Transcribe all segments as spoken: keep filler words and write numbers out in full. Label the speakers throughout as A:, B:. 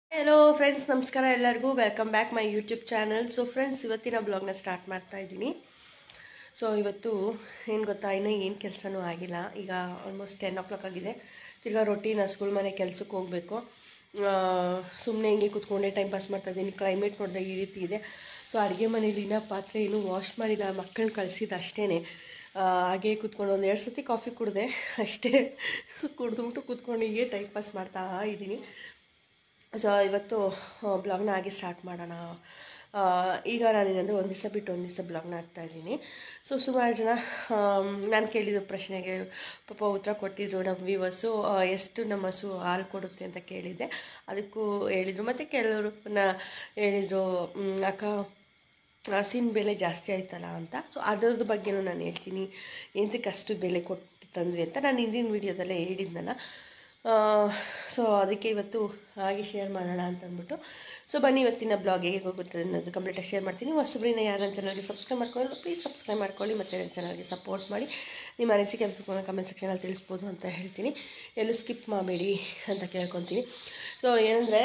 A: Hello friends, ನಮಸ್ಕಾರ ಎಲ್ಲರಿಗೂ. Welcome back my YouTube channel. So friends, ಇವತ್ತಿನ ಬ್ಲಾಗ್ನ ಸ್ಟಾರ್ಟ್ ಮಾಡ್ತಾ ಇದ್ದೀನಿ. ಸೊ ಇವತ್ತು ಏನು ಗೊತ್ತಾ, ಇನ್ನೂ ಏನು ಕೆಲಸನೂ ಆಗಿಲ್ಲ. ಈಗ ಆಲ್ಮೋಸ್ಟ್ ಟೆನ್ ಓ ಕ್ಲಾಕ್ ಆಗಿದೆ. ತಿರ್ಗಾ ರೊಟೀನ್ ಸ್ಕೂಲ್ ಮನೆ ಕೆಲಸಕ್ಕೆ ಹೋಗಬೇಕು. ಸುಮ್ಮನೆ ಹಿಂಗೆ ಕೂತ್ಕೊಂಡೆ ಟೈಮ್ ಪಾಸ್ ಮಾಡ್ತಾಯಿದ್ದೀನಿ. ಕ್ಲೈಮೇಟ್ ನೋಡಿದ್ರೆ ಈ ರೀತಿ ಇದೆ. ಸೊ ಅಡುಗೆ ಮನೇಲಿ ಇನ್ನೂ ಪಾತ್ರೆ ಇನ್ನೂ ವಾಶ್ ಮಾಡಿಲ್ಲ, ಮಕ್ಕಳನ್ನ ಕಳಿಸಿದ್ದು ಅಷ್ಟೇ. ಹಾಗೆ ಕೂತ್ಕೊಂಡು ಒಂದು ಎರಡು ಸತಿ ಕಾಫಿ ಕುಡಿದೆ ಅಷ್ಟೇ. ಕುಡಿದ್ಬಿಟ್ಟು ಕೂತ್ಕೊಂಡು ಹೀಗೆ ಟೈಮ್ ಪಾಸ್ ಮಾಡ್ತಾ ಇದ್ದೀನಿ. ಸೊ ಇವತ್ತು ಬ್ಲಾಗ್ನ ಹಾಗೆ ಸ್ಟಾರ್ಟ್ ಮಾಡೋಣ. ಈಗ ನಾನೇನಂದರೆ ಒಂದು ದಿವಸ ಬಿಟ್ಟು ಒಂದು ದಿವಸ ಬ್ಲಾಗ್ನ ಹಾಕ್ತಾಯಿದ್ದೀನಿ. ಸೊ ಸುಮಾರು ಜನ ನಾನು ಕೇಳಿದ ಪ್ರಶ್ನೆಗೆ ಪಾಪ ಉತ್ತರ ಕೊಟ್ಟಿದ್ರು ನಮ್ಮ ವ್ಯೂವರ್ಸು. ಎಷ್ಟು ನಮ್ಮ ಹಸು ಹಾಲು ಕೊಡುತ್ತೆ ಅಂತ ಕೇಳಿದ್ದೆ, ಅದಕ್ಕೂ ಹೇಳಿದರು. ಮತ್ತು ಕೆಲವರು ನ ಹೇಳಿದರು, ಅಕ್ಕ ಹಸಿನ ಬೆಲೆ ಜಾಸ್ತಿ ಆಯ್ತಲ್ಲ ಅಂತ. ಸೊ ಅದರದ್ದು ಬಗ್ಗೆನೂ ನಾನು ಹೇಳ್ತೀನಿ, ಎಂತಕ್ಕೆ ಅಷ್ಟು ಬೆಲೆ ಕೊಟ್ಟು ತಂದ್ವಿ ಅಂತ ನಾನು ಹಿಂದಿನ ವೀಡಿಯೋದಲ್ಲೇ ಹೇಳಿದ್ನಲ್ಲ. ಸೊ ಅದಕ್ಕೆ ಇವತ್ತು ಹಾಗೆ ಶೇರ್ ಮಾಡೋಣ ಅಂತ ಅಂದ್ಬಿಟ್ಟು. ಸೊ ಬನ್ನಿ, ಇವತ್ತಿನ ಬ್ಲಾಗ್ ಹೇಗೆ ಹೋಗುತ್ತೆ ಅನ್ನೋದು ಕಂಪ್ಲೀಟಾಗಿ ಶೇರ್ ಮಾಡ್ತೀನಿ. ಹೊಸಬ್ರನ್ನ ಯಾರು ನನ್ನ ಚಾನಲ್ಗೆ ಸಬ್ಸ್ಕ್ರೈಬ್ ಮಾಡ್ಕೊಳ್ಳಿ, ಪ್ಲೀಸ್ ಸಬ್ಸ್ಕ್ರೈಬ್ ಮಾಡ್ಕೊಳ್ಳಿ, ಮತ್ತು ನನ್ನ ಚಾನಲ್ಗೆ ಸಪೋರ್ಟ್ ಮಾಡಿ. ನಿಮ್ಮ ಅನಿಸಿಕೆ ಅಭಿಪ್ರಾಯನ ಕಮೆಂಟ್ ಸೆಕ್ಷನಲ್ಲಿ ತಿಳಿಸ್ಬೋದು ಅಂತ ಹೇಳ್ತೀನಿ. ಎಲ್ಲೂ ಸ್ಕಿಪ್ ಮಾಡಬೇಡಿ ಅಂತ ಕೇಳ್ಕೊತೀನಿ. ಸೊ ಏನಂದರೆ,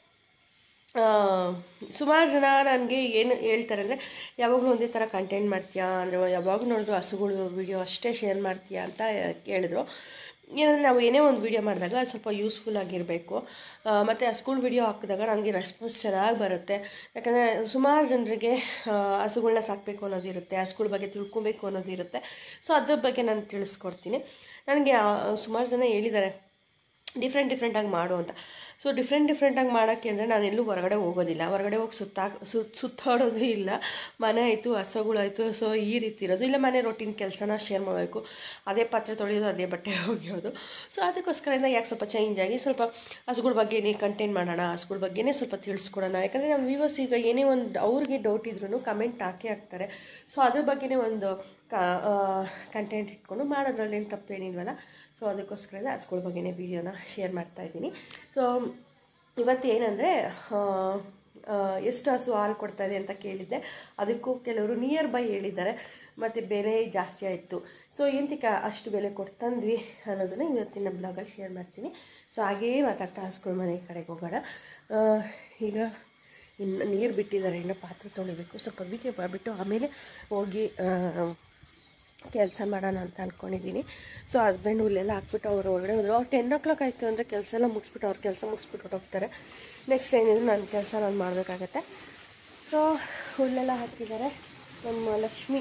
A: ಸುಮಾರು ಜನ ನನಗೆ ಏನು ಹೇಳ್ತಾರೆ ಅಂದರೆ, ಯಾವಾಗಲೂ ಒಂದೇ ಥರ ಕಂಟೆಂಟ್ ಮಾಡ್ತೀಯಾ, ಅಂದರೆ ಯಾವಾಗಲೂ ನೋಡಿದ್ರು ಹಸುಗಳು ವೀಡಿಯೋ ಅಷ್ಟೇ ಶೇರ್ ಮಾಡ್ತೀಯಾ ಅಂತ ಕೇಳಿದ್ರು. ಏನಂದರೆ, ನಾವು ಏನೇ ಒಂದು ವೀಡಿಯೋ ಮಾಡಿದಾಗ ಅದು ಸ್ವಲ್ಪ ಯೂಸ್ಫುಲ್ ಆಗಿರಬೇಕು. ಮತ್ತು ಆ ಸ್ಕೂಲ್ ವೀಡಿಯೋ ಹಾಕಿದಾಗ ನನಗೆ ರೆಸ್ಪಾನ್ಸ್ ಚೆನ್ನಾಗಿ ಬರುತ್ತೆ. ಯಾಕಂದರೆ ಸುಮಾರು ಜನರಿಗೆ ಹಸುಗಳನ್ನ ಸಾಕಬೇಕು ಅನ್ನೋದಿರುತ್ತೆ, ಆ ಸ್ಕೂಲ್ ಬಗ್ಗೆ ತಿಳ್ಕೊಬೇಕು ಅನ್ನೋದಿರುತ್ತೆ. ಸೊ ಅದ್ರ ಬಗ್ಗೆ ನಾನು ತಿಳಿಸ್ಕೊಡ್ತೀನಿ. ನನಗೆ ಸುಮಾರು ಜನ ಹೇಳಿದ್ದಾರೆ ಡಿಫ್ರೆಂಟ್ ಡಿಫ್ರೆಂಟಾಗಿ ಮಾಡು ಅಂತ. ಸೊ ಡಿಫ್ರೆಂಟ್ ಡಿಫ್ರೆಂಟಾಗಿ ಮಾಡೋಕ್ಕೆ ಅಂದರೆ ನಾನು ಎಲ್ಲೂ ಹೊರಗಡೆ ಹೋಗೋದಿಲ್ಲ, ಹೊರಗಡೆ ಹೋಗಿ ಸುತ್ತಾ ಸುತ್ತ ಸುತ್ತಾಡೋದು ಇಲ್ಲ. ಮನೆ ಆಯಿತು, ಹಸುಗಳಾಯಿತು, ಸೊ ಈ ರೀತಿ ಇರೋದು. ಇಲ್ಲ ಮನೆ ರೊಟೀನ್ ಕೆಲಸನ ಶೇರ್ ಮಾಡಬೇಕು, ಅದೇ ಪಾತ್ರೆ ತೊಳೆಯೋದು, ಅದೇ ಬಟ್ಟೆ ಒಗೆಯೋದು. ಸೊ ಅದಕ್ಕೋಸ್ಕರದಿಂದ ಯಾಕೆ ಸ್ವಲ್ಪ ಚೇಂಜ್ ಆಗಿ ಸ್ವಲ್ಪ ಹಸುಗಳ ಬಗ್ಗೆನೇ ಕಂಟೆಂಟ್ ಮಾಡೋಣ, ಹಸುಗಳ ಬಗ್ಗೆನೇ ಸ್ವಲ್ಪ ತಿಳಿಸ್ಕೊಡೋಣ. ಯಾಕಂದರೆ ನಮ್ಮ ವ್ಯೂವರ್ಸ್ ಈಗ ಏನೇ ಒಂದು ಅವ್ರಿಗೆ ಡೌಟ್ ಇದ್ರೂ ಕಮೆಂಟ್ ಹಾಕಿ ಹಾಕ್ತಾರೆ. ಸೊ ಅದ್ರ ಬಗ್ಗೆನೇ ಒಂದು ಕಂಟೆಂಟ್ ಇಟ್ಕೊಂಡು ಮಾಡೋದ್ರಲ್ಲಿ ಏನು ತಪ್ಪೇನಿಲ್ವಲ್ಲ. ಸೊ ಅದಕ್ಕೋಸ್ಕರ ಹಸುಗಳ ಬಗ್ಗೆನೇ ವೀಡಿಯೋನ ಶೇರ್ ಮಾಡ್ತಾಯಿದ್ದೀನಿ. ಸೊ ಇವತ್ತು ಏನಂದರೆ, ಎಷ್ಟು ಹಸು ಹಾಲು ಕೊಡ್ತಾಯಿದೆ ಅಂತ ಕೇಳಿದ್ದೆ. ಅದಕ್ಕೂ ಕೆಲವರು ನಿಯರ್ ಬೈ ಹೇಳಿದ್ದಾರೆ, ಮತ್ತು ಬೆಲೆ ಜಾಸ್ತಿ ಆಯಿತು. ಸೊ ಎಂತಕ್ಕೆ ಅಷ್ಟು ಬೆಲೆ ಕೊಟ್ಟು ತಂದ್ವಿ ಅನ್ನೋದನ್ನು ಇವತ್ತಿನ ಬ್ಲಾಗಲ್ಲಿ ಶೇರ್ ಮಾಡ್ತೀನಿ. ಸೊ ಹಾಗೇ ಮಾತಾಡ್ತಾ ಹಸುಗಳ ಮನೆ ಕಡೆಗೆ ಹೋಗೋಣ. ಈಗ ಇನ್ನು ನೀರು ಬಿಟ್ಟಿದ್ದಾರೆ, ಇನ್ನು ಪಾತ್ರೆ ತೊಳಿಬೇಕು. ಸ್ವಲ್ಪ ವೀಡಿಯೋ ಮಾಡಿಬಿಟ್ಟು ಆಮೇಲೆ ಹೋಗಿ ಕೆಲಸ ಮಾಡೋಣ ಅಂತ ಅಂದ್ಕೊಂಡಿದ್ದೀನಿ. ಸೊ ಹಸ್ಬೆಂಡ್ ಹುಲ್ಲೆಲ್ಲ ಹಾಕ್ಬಿಟ್ಟು ಅವರು ಹೊರಗಡೆ ಹೋದರು. ಅವ್ರು ಟೆನ್ ಓ ಕ್ಲಾಕ್ ಆಯಿತು ಅಂದರೆ ಕೆಲಸ ಎಲ್ಲ ಮುಗಿಸ್ಬಿಟ್ಟು ಅವ್ರ ಕೆಲಸ ಮುಗಿಸ್ಬಿಟ್ಟು ಹೊರಟೋಗ್ತಾರೆ. ನೆಕ್ಸ್ಟ್ ಏನಿದ್ರು ನನ್ನ ಕೆಲಸ ನಾನು ಮಾಡಬೇಕಾಗತ್ತೆ. ಸೊ ಹುಲ್ಲೆಲ್ಲ ಹಾಕಿದ್ದಾರೆ. ನಮ್ಮ ಲಕ್ಷ್ಮಿ.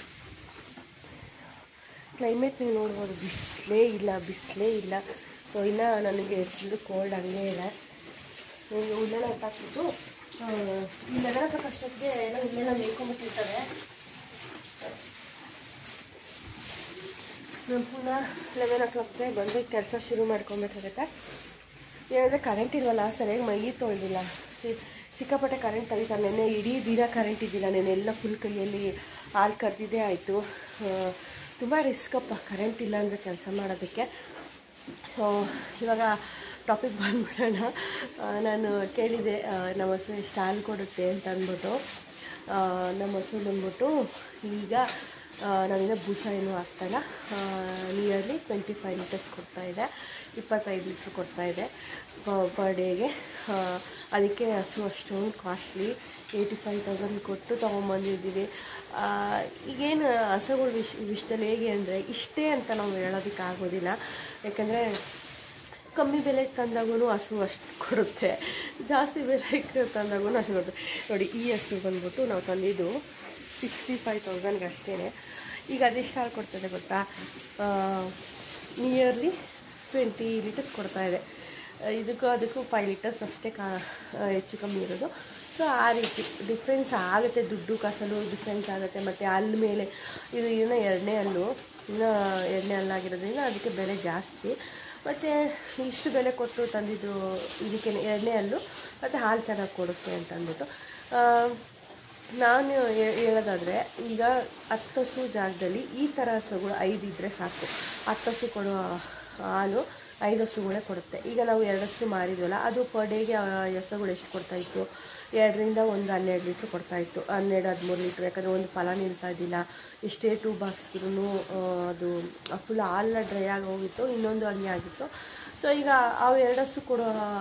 A: ಕ್ಲೈಮೇಟ್ ನೀವು ನೋಡ್ಬೋದು, ಬಿಸಿಲೇ ಇಲ್ಲ ಬಿಸಿಲೇ ಇಲ್ಲ ಸೊ ಇನ್ನೂ ನನಗೆ ಫುಲ್ಲು ಕೋಲ್ಡ್ ಹಂಗೆ ಇದೆ. ಹುಲ್ಲೆಲ್ಲ ಹಾಕ್ಬಿಟ್ಟು ಈ ಲೆವೆನ್ ಓ ಕ್ಲಾಕ್ ಅಷ್ಟೊತ್ತಿಗೆ ಎಲ್ಲ ಹುಲ್ಲೆಲ್ಲ ಮೇಯ್ಕೊಂಬಿಟ್ಟಿರ್ತಾರೆ. ನಾನು ಪುನಃ ಲೆವೆನ್ ಓ ಕ್ಲಾಕ್ಗೆ ಬಂದು ಕೆಲಸ ಶುರು ಮಾಡ್ಕೊಬೇಕಾಗತ್ತೆ. ಏನಂದರೆ ಕರೆಂಟ್ ಇಲ್ವಲ್ಲ, ಸರಿಯಾಗಿ ಮೈ ತೊಳೆದಿಲ್ಲ. ಸಿಕ್ಕಾಪಟ್ಟೆ ಕರೆಂಟ್ ತೆಗಿತಾರೆ. ನೆನ್ನೆ ಇಡೀ ದಿನ ಕರೆಂಟ್ ಇದ್ದಿಲ್ಲ. ನೆನ್ನೆ ಎಲ್ಲ ಫುಲ್ ಕೈಯಲ್ಲಿ ಹಾಲು ಕರೆದಿದ್ದೇ ಆಯಿತು. ತುಂಬ ರಿಸ್ಕಪ್ಪ ಕರೆಂಟ್ ಇಲ್ಲ ಅಂದರೆ ಕೆಲಸ ಮಾಡೋದಕ್ಕೆ. ಸೊ ಇವಾಗ ಟಾಪಿಕ್ ಬಂದ್ಬಿಡೋಣ. ನಾನು ಕೇಳಿದೆ ನಮ್ಮ ಹಸು ಎಷ್ಟು ಹಾಲು ಕೊಡುತ್ತೆ ಅಂತ ಅಂದ್ಬಿಟ್ಟು. ನಮ್ಮ ಹಸು ಬಂದ್ಬಿಟ್ಟು ಈಗ ನಾನಿನ್ನ ಬೂಸ ಏನೂ ಹಾಕ್ತಾಯಿಲ್ಲ. ನಿಯರ್ಲಿ ಟ್ವೆಂಟಿ ಫೈವ್ ಲೀಟರ್ಸ್ ಕೊಡ್ತಾಯಿದೆ, ಇಪ್ಪತ್ತೈದು ಲೀಟ್ರ್ ಕೊಡ್ತಾಯಿದೆ ಪರ್ ಡೇಗೆ. ಅದಕ್ಕೆ ಹಸು ಅಷ್ಟೊಂದು ಕಾಸ್ಟ್ಲಿ, ಏಯ್ಟಿ ಫೈವ್ ತೌಸಂಡ್ ಕೊಟ್ಟು ತೊಗೊಂಬಂದಿದ್ದೀವಿ. ಈಗೇನು ಹಸುಗಳ ವಿಷ ವಿಷಯದಲ್ಲಿ ಹೇಗೆ ಅಂದರೆ, ಇಷ್ಟೇ ಅಂತ ನಾವು ಹೇಳೋದಕ್ಕಾಗೋದಿಲ್ಲ. ಯಾಕಂದರೆ ಕಮ್ಮಿ ಬೆಲೆಗೆ ತಂದಾಗೂ ಹಸು ಅಷ್ಟು ಕೊಡುತ್ತೆ, ಜಾಸ್ತಿ ಬೆಲೆಗೆ ತಂದಾಗೂ ಹಸು ಕೊಡುತ್ತೆ. ನೋಡಿ, ಈ ಹಸು ಬಂದ್ಬಿಟ್ಟು ನಾವು ತಂದಿದ್ದು ಸಿಕ್ಸ್ಟಿ ಫೈವ್ ತೌಸಂಡ್ಗೆ ಅಷ್ಟೇ. ಈಗ ಅದೆಷ್ಟು ಹಾಲು ಕೊಡ್ತದೆ ಗೊತ್ತಾ? ನಿಯರ್ಲಿ ಟ್ವೆಂಟಿ ಲೀಟರ್ಸ್ ಕೊಡ್ತಾಯಿದೆ. ಇದಕ್ಕೂ ಅದಕ್ಕೂ ಫೈವ್ ಲೀಟರ್ಸ್ ಅಷ್ಟೇ ಕಾ ಹೆಚ್ಚು ಕಮ್ಮಿ ಇರೋದು. ಸೊ ಆ ರೀತಿ ಡಿಫ್ರೆನ್ಸ್ ಆಗುತ್ತೆ, ದುಡ್ಡು ಕಾಸಲ್ಲೂ ಡಿಫ್ರೆನ್ಸ್ ಆಗುತ್ತೆ. ಮತ್ತು ಅಲ್ಲಿ ಮೇಲೆ ಇದು ಇನ್ನೂ ಎರಡನೇ ಹಲ್ಲು, ಇನ್ನೂ ಎರಡನೇ ಹಲ್ಲಾಗಿರೋದ್ರಿಂದ ಅದಕ್ಕೆ ಬೆಲೆ ಜಾಸ್ತಿ. ಮತ್ತು ಇಷ್ಟು ಬೆಲೆ ಕೊಟ್ಟು ತಂದಿದ್ದು ಇದಕ್ಕೆ ಎರಡನೇ ಹಲ್ಲು, ಮತ್ತು ಹಾಲು ಚೆನ್ನಾಗಿ ಕೊಡುತ್ತೆ ಅಂತ ಅಂದ್ಬಿಟ್ಟು. ನಾನು ಹೇಳೋದಾದರೆ, ಈಗ ಹತ್ತು ಹಸು ಜಾಗದಲ್ಲಿ ಈ ಥರ ಹಸುಗಳು ಐದು ಇದ್ದರೆ ಸಾಕು. ಹತ್ತು ಹಸು ಕೊಡೋ ಹಾಲು ಐದು ಹಸುಗಳೇ ಕೊಡುತ್ತೆ. ಈಗ ನಾವು ಎರಡು ಹಸು ಮಾರಿದ್ವಲ್ಲ, ಅದು ಪರ್ ಡೇಗೆ ಹಸುಗಳು ಎಷ್ಟು ಕೊಡ್ತಾಯಿತ್ತು? ಎರಡರಿಂದ ಒಂದು ಹನ್ನೆರಡು ಲೀಟ್ರ್ ಕೊಡ್ತಾಯಿತ್ತು, ಹನ್ನೆರಡು ಹದಿಮೂರು ಲೀಟ್ರ್. ಯಾಕಂದರೆ ಒಂದು ಫಲ ನಿಲ್ತಾ ಇದ್ದಿಲ್ಲ. ಎಷ್ಟೇ ಟೂ ಬಾಕ್ಸ್ಗೂ ಅದು ಫುಲ್ ಹಾಲೆಲ್ಲ ಡ್ರೈ ಆಗಿ ಹೋಗಿತ್ತು, ಇನ್ನೊಂದು ಹಂಗೆ ಆಗಿತ್ತು. ಸೊ ಈಗ ಅವು ಎರಡು ಹಸು ಕೊಡೋ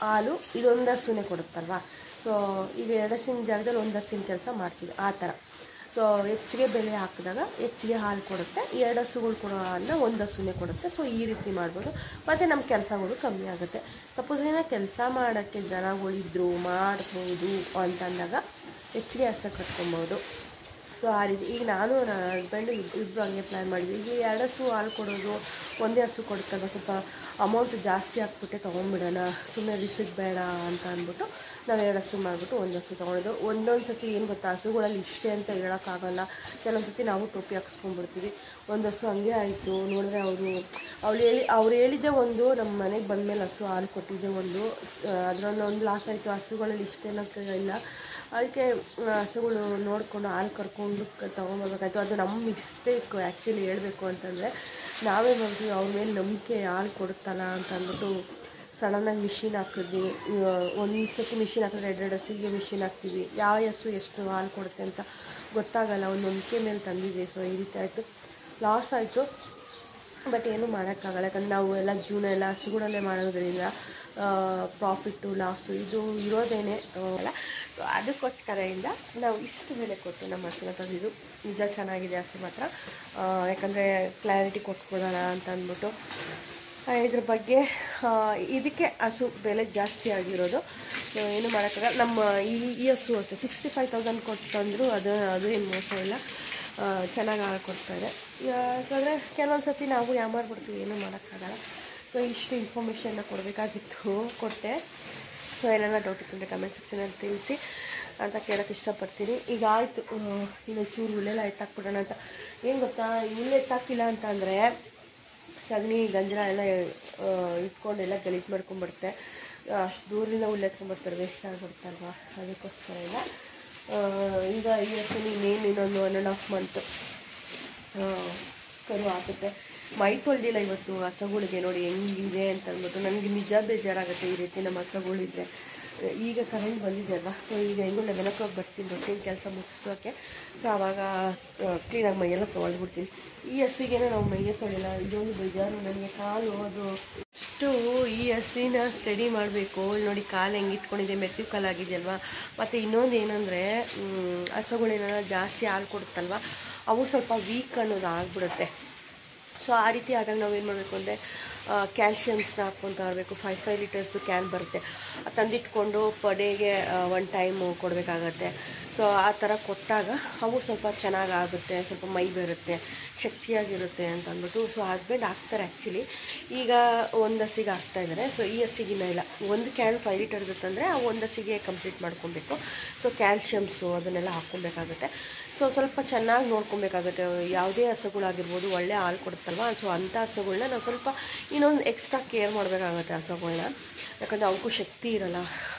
A: ಹಾಲು ಇದೊಂದು ಹಸುನೇ ಕೊಡುತ್ತಲ್ವ. ಸೊ ಈಗ ಎರಡು ಹಸಿನ ಜಾಗದಲ್ಲಿ ಒಂದು ಹಸಿನ ಕೆಲಸ ಮಾಡ್ತೀವಿ ಆ ಥರ. ಸೊ ಹೆಚ್ಚಿಗೆ ಬೆಲೆ ಹಾಕಿದಾಗ ಹೆಚ್ಚಿಗೆ ಹಾಲು ಕೊಡುತ್ತೆ, ಎರಡು ಹಸುಗಳು ಕೊಡೋ ಹಾಲನ್ನ ಒಂದು ಹಸುನೇ ಕೊಡುತ್ತೆ. ಸೊ ಈ ರೀತಿ ಮಾಡ್ಬೋದು. ಮತ್ತು ನಮ್ಮ ಕೆಲಸಗಳು ಕಮ್ಮಿ ಆಗುತ್ತೆ. ಸಪೋಸ್ ಏನೋ ಕೆಲಸ ಮಾಡೋಕ್ಕೆ ಜನಗಳಿದ್ರು ಮಾಡ್ಬೋದು ಅಂತಂದಾಗ ಹೆಚ್ಚಿಗೆ ಹಸ ಕಟ್ಕೊಬೋದು. ಸೊ ಆ ರೀತಿ ಈಗ ನಾನು ನನ್ನ ಹಸ್ಬೆಂಡು ಇಬ್ಬರು ಹಂಗೆ ಪ್ಲ್ಯಾನ್ ಮಾಡಿದ್ವಿ. ಈಗ ಎರಡು ಹಸು ಹಾಲು ಕೊಡೋದು ಒಂದೇ ಹಸು ಕೊಡುತ್ತಲ್ವ, ಸ್ವಲ್ಪ ಅಮೌಂಟ್ ಜಾಸ್ತಿ ಹಾಕ್ಬಿಟ್ಟೆ ತೊಗೊಂಡ್ಬಿಡೋಣ, ಸುಮ್ಮನೆ ರಿಸ್ಕ್ ಬೇಡ ಅಂತ ಅಂದ್ಬಿಟ್ಟು ನಾವು ಎರಡು ಹಸು ಮಾಡಿಬಿಟ್ಟು ಒಂದು ಹಸು ತೊಗೊಳೋದು. ಒಂದೊಂದು ಸತಿ ಏನು ಗೊತ್ತಾ, ಹಸುಗಳಲ್ಲಿ ಇಷ್ಟೇ ಅಂತ ಹೇಳೋಕ್ಕಾಗಲ್ಲ. ಕೆಲವೊಂದು ಸತಿ ನಾವು ಟೋಪಿ ಹಾಕ್ಸ್ಕೊಂಡ್ಬಿಡ್ತೀವಿ. ಒಂದು ಹಸು ಹಂಗೆ ಆಯಿತು ನೋಡಿದ್ರೆ ಅವರು ಅವಳು ಹೇಳಿ ಅವ್ರು ಹೇಳಿದ್ದೆ ಒಂದು, ನಮ್ಮ ಮನೆಗೆ ಬಂದಮೇಲೆ ಹಸು ಹಾಲು ಕೊಟ್ಟಿದ್ದೆ ಒಂದು, ಅದರಲ್ಲಿ ಒಂದು ಲಾಸ್ ಆಯಿತು. ಹಸುಗಳಲ್ಲಿ ಇಷ್ಟೇನಕ್ಕೆ ಇಲ್ಲ, ಅದಕ್ಕೆ ಹಸುಗಳು ನೋಡಿಕೊಂಡು ಹಾಲು ಕರ್ಕೊಂಡು ತೊಗೊಂಬರ್ಬೇಕಾಯ್ತು. ಅದು ನಮ್ಮ ಮಿಸ್ಟೇಕು ಆ್ಯಕ್ಚುಲಿ ಹೇಳಬೇಕು ಅಂತಂದರೆ. ನಾವೇ ಬರ್ತೀವಿ ಅವ್ರ ಮೇಲೆ ನಂಬಿಕೆ ಹಾಲು ಕೊಡುತ್ತಲ್ಲ ಅಂತ ಅಂದ್ಬಿಟ್ಟು ಸಡನ್ನಾಗಿ ಮಿಷಿನ್ ಹಾಕಿದ್ವಿ. ಒಂದು ಸತಿ ಮಿಷಿನ್ ಹಾಕಿದ್ರೆ ಎರಡು ಎರಡು ಹಸಿಗೆ ಮಿಷಿನ್ ಹಾಕ್ತೀವಿ. ಯಾವ ಹಸು ಎಷ್ಟು ಹಾಲು ಕೊಡುತ್ತೆ ಅಂತ ಗೊತ್ತಾಗಲ್ಲ, ಒಂದು ನಂಬಿಕೆ ಮೇಲೆ ತಂದಿದ್ವಿ. ಸೊ ಈ ರೀತಿ ಆಯಿತು, ಲಾಸ್ ಆಯಿತು. ಬಟ್ ಏನೂ ಮಾಡೋಕ್ಕಾಗಲ್ಲ, ಯಾಕಂದರೆ ನಾವು ಎಲ್ಲ ಜೀವನ ಎಲ್ಲ ಹಸುಗಳಲ್ಲೇ ಮಾಡೋದ್ರಿಂದ ಪ್ರಾಫಿಟ್ಟು ಲಾಸು ಇದು ಇರೋದೇನೆ ಅಲ್ಲ. ಸೊ ಅದಕ್ಕೋಸ್ಕರದಿಂದ ನಾವು ಇಷ್ಟು ಬೆಲೆ ಕೊಟ್ಟು ನಮ್ಮ ಹಸುನ ತಂದಿದ್ದು. ನಿಜ ಚೆನ್ನಾಗಿದೆ ಹಸು ಮಾತ್ರ, ಯಾಕಂದರೆ ಕ್ಲಾರಿಟಿ ಕೊಟ್ಬಿಡೋಣ ಅಂತ ಅಂದ್ಬಿಟ್ಟು ಇದ್ರ ಬಗ್ಗೆ. ಇದಕ್ಕೆ ಹಸು ಬೆಲೆ ಜಾಸ್ತಿ ಆಗಿರೋದು, ಏನು ಮಾಡೋಕ್ಕಾಗಲ್ಲ. ನಮ್ಮ ಈ ಈ ಹಸು ಅಷ್ಟೇ ಸಿಕ್ಸ್ಟಿ ಫೈವ್ ತೌಸಂಡ್ ಕೊಟ್ಟು ತಂದರು, ಅದು ಅದು ಏನು ಮೋಸ ಇಲ್ಲ, ಚೆನ್ನಾಗಿ ಕೊಡ್ತಾಯಿದೆ. ಯಾಕಂದರೆ ಕೆಲವೊಂದು ಸರ್ತಿ ನಾವು ಯಾಮಾರ್ಬಿಡ್ತೀವಿ, ಏನೂ ಮಾಡೋಕ್ಕಾಗಲ್ಲ. ಸೊ ಇಷ್ಟು ಇನ್ಫಾರ್ಮೇಷನ್ನ ಕೊಡಬೇಕಾಗಿತ್ತು, ಕೊಟ್ಟೆ. ಸೊ ಏನೆಲ್ಲ ಡೌಟ್ ಇತ್ತು ಕಮೆಂಟ್ ಸೆಕ್ಷನಲ್ಲಿ ತಿಳಿಸಿ ಅಂತ ಕೇಳೋಕ್ಕೆ ಇಷ್ಟಪಡ್ತೀನಿ. ಈಗ ಆಯಿತು, ಇನ್ನು ಚೂರು ಹುಲ್ಲೆಲ್ಲ ಎತ್ತಾಕ್ಬಿಡೋಣ ಅಂತ. ಏನು ಗೊತ್ತಾ, ಹುಲ್ಲು ಎತ್ತಾಕಿಲ್ಲ ಅಂತ ಅಂದರೆ ಸಗಣಿ ಗಂಜಲ ಎಲ್ಲ ಇಟ್ಕೊಂಡೆಲ್ಲ ಗಲೀಜು ಮಾಡ್ಕೊಂಡ್ಬಿಡುತ್ತೆ. ಅಷ್ಟು ದೂರದಿಂದ ಹುಲ್ಲು ಎತ್ಕೊಂಡ್ಬರ್ತಾರೆ, ವೇಸ್ಟ್ ಆಗಿಬಿಡ್ತಲ್ವ. ಅದಕ್ಕೋಸ್ಕರ ಇಲ್ಲ. ಈಗ ಈ ಹಸು ಇನ್ನೇನು ಇನ್ನೊಂದು ಒನ್ ಆ್ಯಂಡ್ ಹಾಫ್ ಮಂತು ಕರು ಆಗುತ್ತೆ. ಮೈ ತೊಳೆದಿಲ್ಲ ಇವತ್ತು ಹಸುಗಳಿಗೆ, ನೋಡಿ ಹೆಂಗಿದೆ ಅಂತ ಅಂದ್ಬಿಟ್ಟು. ನನಗೆ ನಿಜ ಬೇಜಾರಾಗುತ್ತೆ ಈ ರೀತಿ ನಮ್ಮ ಹಸುಗಳಿದ್ರೆ. ಈಗ ಕರೆಂಟ್ ಬಂದಿದೆ ಅಲ್ವಾ, ಸೊ ಈಗ ಹೆಂಗೂ ಲೆವೆನ್ ಓ ಕ್ಲಾಕ್ ಬರ್ತೀನಿ ರೊಟ್ಟಿನ ಕೆಲಸ ಮುಗಿಸೋಕ್ಕೆ. ಸೊ ಆವಾಗ ಕ್ಲೀನಾಗಿ ಮೈಯೆಲ್ಲ ತೊಳೆದ್ಬಿಡ್ತೀನಿ. ಈ ಹಸುಗೇನೋ ನಾವು ಮೈಯೇ ತೊಳಿಲ್ಲ, ಇದೊಂದು ಬೇಜಾರು ನನಗೆ. ಕಾಲು ಅದು ಅಷ್ಟು ಈ ಹಸಿನ ಸ್ಟಡಿ ಮಾಡಬೇಕು. ನೋಡಿ ಕಾಲು ಹೆಂಗೆ ಇಟ್ಕೊಂಡಿದೆ, ಮೆತ್ತಿ ಕಾಲಾಗಿದೆಯಲ್ವ. ಮತ್ತು ಇನ್ನೊಂದು ಏನಂದರೆ ಹಸುಗಳೇನಾರ ಜಾಸ್ತಿ ಹಾಲು ಕೊಡುತ್ತಲ್ವ, ಅವು ಸ್ವಲ್ಪ ವೀಕ್ ಅನ್ನೋದು ಆಗಿಬಿಡುತ್ತೆ. ಸೊ ಆ ರೀತಿ ಆದಾಗ ನಾವು ಏನು ಮಾಡಬೇಕು ಅಂದರೆ ಕ್ಯಾಲ್ಶಿಯಮ್ಸ್ನ ಹಾಕ್ಕೊತಾ ಇರಬೇಕು. ಫೈವ್ ಫೈವ್ ಲೀಟರ್ಸ್ದು ಕ್ಯಾನ್ ಬರುತ್ತೆ, ಅದು ತಂದಿಟ್ಕೊಂಡು ಪರ್ ಡೇಗೆ ಒನ್ ಟೈಮು ಕೊಡಬೇಕಾಗತ್ತೆ. ಸೊ ಆ ಥರ ಕೊಟ್ಟಾಗ ಅವು ಸ್ವಲ್ಪ ಚೆನ್ನಾಗಾಗುತ್ತೆ, ಸ್ವಲ್ಪ ಮೈ ಬರುತ್ತೆ, ಶಕ್ತಿಯಾಗಿರುತ್ತೆ ಅಂತ ಅಂದ್ಬಿಟ್ಟು. ಸೊ ಹಸ್ಬೆಂಡ್ ಹಾಕ್ತಾರೆ ಆ್ಯಕ್ಚುಲಿ. ಈಗ ಒಂದು ಹಸಿಗೆ ಹಾಕ್ತಾಯಿದ್ದಾರೆ. ಸೊ ಈ ಹಸಿಗಿನ ಇಲ್ಲ, ಒಂದು ಕ್ಯಾನ್ ಫೈವ್ ಲೀಟರ್ ಇರುತ್ತಂದರೆ ಆ ಒಂದು ಹಸಿಗೆ ಕಂಪ್ಲೀಟ್ ಮಾಡ್ಕೊಬೇಕು. ಸೊ ಕ್ಯಾಲ್ಶಿಯಮ್ಸು ಅದನ್ನೆಲ್ಲ ಹಾಕ್ಕೊಬೇಕಾಗುತ್ತೆ. ಸೊ ಸ್ವಲ್ಪ ಚೆನ್ನಾಗಿ ನೋಡ್ಕೊಬೇಕಾಗುತ್ತೆ. ಯಾವುದೇ ಹಸುಗಳಾಗಿರ್ಬೋದು ಒಳ್ಳೆ ಹಾಲು ಕೊಡುತ್ತಲ್ವ. ಸೊ ಅಂಥ ಹಸುಗಳನ್ನ ನಾವು ಸ್ವಲ್ಪ ಇನ್ನೊಂದು ಎಕ್ಸ್ಟ್ರಾ ಕೇರ್ ಮಾಡಬೇಕಾಗತ್ತೆ ಹಸುಗಳನ್ನ, ಯಾಕಂದರೆ ಅವಕ್ಕೂ ಶಕ್ತಿ ಇರೋಲ್ಲ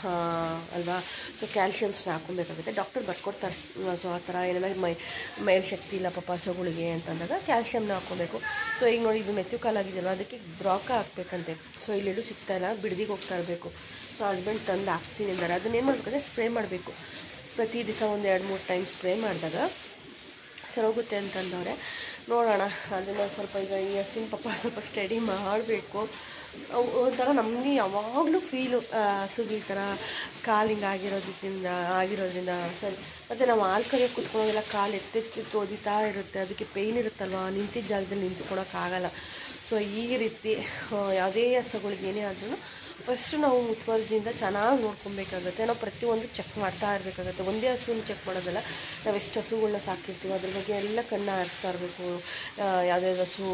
A: ಅಲ್ವಾ. ಸೊ ಕ್ಯಾಲ್ಶಿಯಮ್ಸ್ನ ಹಾಕ್ಕೊಬೇಕಾಗುತ್ತೆ, ಡಾಕ್ಟರ್ ಬರ್ಕೊಡ್ತಾರೆ. ಸೊ ಆ ಥರ ಏನಾರ ಮೈ ಮೈಯಲ್ಲಿ ಶಕ್ತಿ ಇಲ್ಲ ಪಾಪ ಹಸುಗಳಿಗೆ ಅಂತಂದಾಗ ಕ್ಯಾಲ್ಶಿಯಮ್ನ ಹಾಕ್ಕೊಬೇಕು. ಸೊ ಈಗ ನೋಡಿ ಇದು ಮೆತ್ತು ಕಾಲಾಗಿದೆಯಲ್ಲ, ಅದಕ್ಕೆ ಬ್ರಾಕ ಹಾಕ್ಬೇಕಂತೆ. ಸೊ ಇಲ್ಲೆಲ್ಲೂ ಸಿಗ್ತಾಯಿಲ್ಲ, ಬಿಡದಿಗೆ ಹೋಗ್ತಾ ಇರಬೇಕು. ಸೊ ಹಸ್ಬೆಂಡ್ ತಂದು ಹಾಕ್ತೀನಿ ಅಂತಾರೆ. ಅದನ್ನೇನು ಮಾಡಬೇಕಂದ್ರೆ ಸ್ಪ್ರೇ ಮಾಡಬೇಕು. ಪ್ರತಿ ದಿವಸ ಒಂದು ಎರಡು ಮೂರು ಟೈಮ್ ಸ್ಪ್ರೇ ಮಾಡಿದಾಗ ಸರೋಗುತ್ತೆ ಅಂತಂದವ್ರೆ. ನೋಡೋಣ, ಅದನ್ನು ಸ್ವಲ್ಪ ಈಗ ಈ ಹಸಿನ ಪಾಪ ಸ್ವಲ್ಪ ಸ್ಟಡಿ ಮಾಡಬೇಕು. ಒಂಥರ ನಮಗೆ ಯಾವಾಗಲೂ ಫೀಲು ಹಸುಗೆ ಈ ಥರ ಕಾಲಿಂಗ್ ಆಗಿರೋದ್ರಿಂದ ಆಗಿರೋದ್ರಿಂದ ಸರಿ. ಮತ್ತು ನಾವು ಹಾಲು ಕರಿಯೋಕ್ಕೆ ಕುತ್ಕೊಳ್ಳೋದೆಲ್ಲ ಕಾಲು ಎತ್ತೆತ್ತಿತ್ತು ಒದಿತಾ ಇರುತ್ತೆ, ಅದಕ್ಕೆ ಪೇಯ್ನ್ ಇರುತ್ತಲ್ವ, ನಿಂತಿದ್ದ ಜಾಗದಲ್ಲಿ ನಿಂತ್ಕೊಳಕ್ಕಾಗಲ್ಲ. ಸೊ ಈ ರೀತಿ ಯಾವುದೇ ಹಸುಗಳಿಗೆ ಏನೇ ಆದ್ರೂ ಫಸ್ಟು ನಾವು ಮುತುವರ್ಜಿಯಿಂದ ಚೆನ್ನಾಗಿ ನೋಡ್ಕೊಬೇಕಾಗುತ್ತೆ. ನಾವು ಪ್ರತಿಯೊಂದು ಚೆಕ್ ಮಾಡ್ತಾ ಇರಬೇಕಾಗುತ್ತೆ. ಒಂದೇ ಹಸುವನ್ನು ಚೆಕ್ ಮಾಡೋದಲ್ಲ, ನಾವು ಎಷ್ಟು ಹಸುಗಳನ್ನ ಸಾಕಿರ್ತೀವಿ ಅದ್ರ ಬಗ್ಗೆ ಎಲ್ಲ ಕಣ್ಣು ಹಾರಿಸ್ತಾ ಇರಬೇಕು. ಯಾವುದ್ಯಾವ್ದು ಹಸು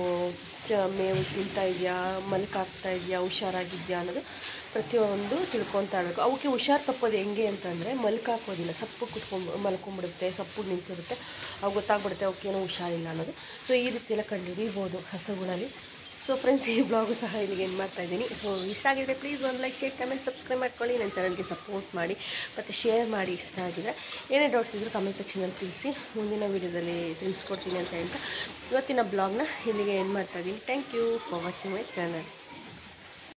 A: ಚ ಮೇವು ತಿಂತಾ ಇದೆಯಾ, ಮಲ್ಕಾಗ್ತಾ ಇದೆಯಾ, ಹುಷಾರಾಗಿದೆಯಾ ಅನ್ನೋದು ಪ್ರತಿಯೊಂದು ತಿಳ್ಕೊತಾ ಇರಬೇಕು. ಅವಕ್ಕೆ ಹುಷಾರು ತಪ್ಪೋದು ಹೆಂಗೆ ಅಂತಂದರೆ ಮಲ್ಕಾಕೋದಿಲ್ಲ, ಸಪ್ಪು ಕುತ್ಕೊಂಡು ಮಲ್ಕೊಂಡ್ಬಿಡುತ್ತೆ, ಸಪ್ಪು ನಿಂತಿರುತ್ತೆ, ಅವು ಗೊತ್ತಾಗ್ಬಿಡುತ್ತೆ ಅವಕ್ಕೇನೋ ಹುಷಾರಿಲ್ಲ ಅನ್ನೋದು. ಸೊ ಈ ರೀತಿ ಎಲ್ಲ ಕಂಡು ಹಿಡಿಬೋದು ಹಸುಗಳಲ್ಲಿ. ಸೊ ಫ್ರೆಂಡ್ಸ್, ಈ ಬ್ಲಾಗು ಸಹ ಇಲ್ಲಿಗೆ ಏನು ಮಾಡ್ತಾಯಿದ್ದೀನಿ. ಸೊ ಇಷ್ಟ ಆಗಿದ್ರೆ ಪ್ಲೀಸ್ ಒಂದು ಲೈಕ್, ಶೇರ್, ಕಮೆಂಟ್, ಸಬ್ಸ್ಕ್ರೈಬ್ ಮಾಡ್ಕೊಳ್ಳಿ. ನನ್ನ ಚಾನಲ್ಗೆ ಸಪೋರ್ಟ್ ಮಾಡಿ ಮತ್ತು ಶೇರ್ ಮಾಡಿ. ಇಷ್ಟ ಆಗಿದ್ರೆ ಏನೇ ಡೌಟ್ಸ್ ಇದ್ದರೂ ಕಮೆಂಟ್ ಸೆಕ್ಷನಲ್ಲಿ ತಿಳಿಸಿ, ಮುಂದಿನ ವೀಡಿಯೋದಲ್ಲಿ ತಿಳಿಸ್ಕೊಡ್ತೀನಿ ಅಂತ ಹೇಳ್ತಾ ಇವತ್ತಿನ ಬ್ಲಾಗ್ನ ಇಲ್ಲಿಗೆ ಏನು ಮಾಡ್ತಾಯಿದ್ದೀನಿ. Thank you for watching my channel.